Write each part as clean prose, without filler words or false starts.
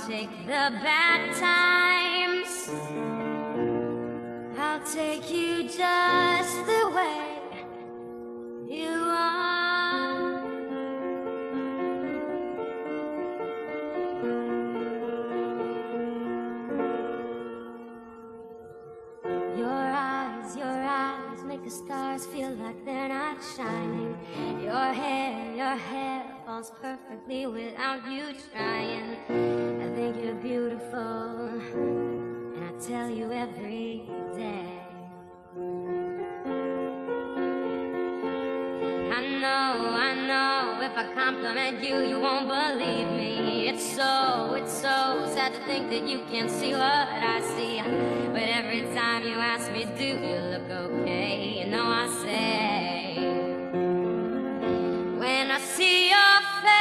take the bad times. I'll take you just the way you are. Your eyes make the stars feel like they're not shining. Your hair falls perfectly without you trying. I think you're beautiful, and I tell you every day. I know, if I compliment you, you won't believe me. It's so sad to think that you can't see what I see. But every time you ask me, do you look okay? You know I say, when I see your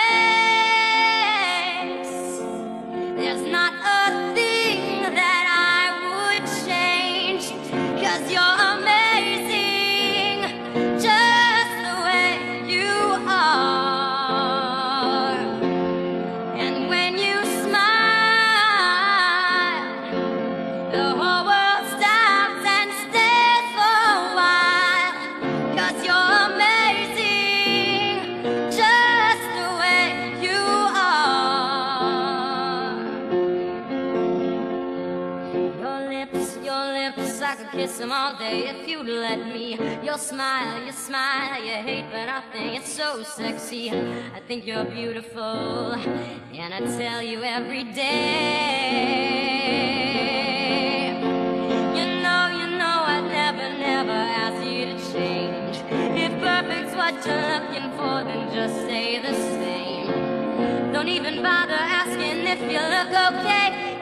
face, there's not a thing that I would change. 'Cause you're amazing, just the way you are. And when you smile, the whole world stops and stares for a while. 'Cause you're amazing, just the way you are. Your lips, I could kiss them all day if you'd let me. Your smile, you hate but I think it's so sexy. I think you're beautiful, and I tell you every day. You know I'd never ask you to change. If perfect's what you're looking for, then just stay the same. Don't even bother asking if you look okay.